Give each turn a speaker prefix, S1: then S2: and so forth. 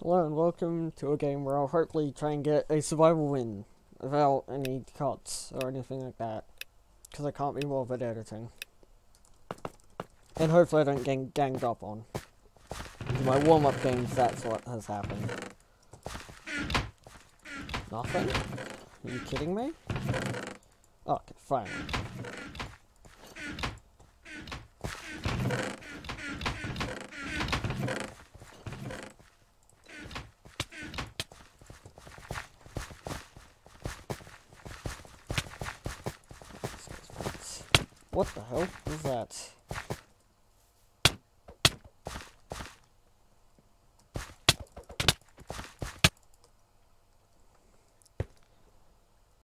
S1: Hello and welcome to a game where I'll hopefully try and get a survival win without any cuts or anything like that, because I can't be bothered editing. And hopefully I don't get ganged up on. In my warm-up games, that's what has happened. Nothing? Are you kidding me? Okay, finally. What the hell is that?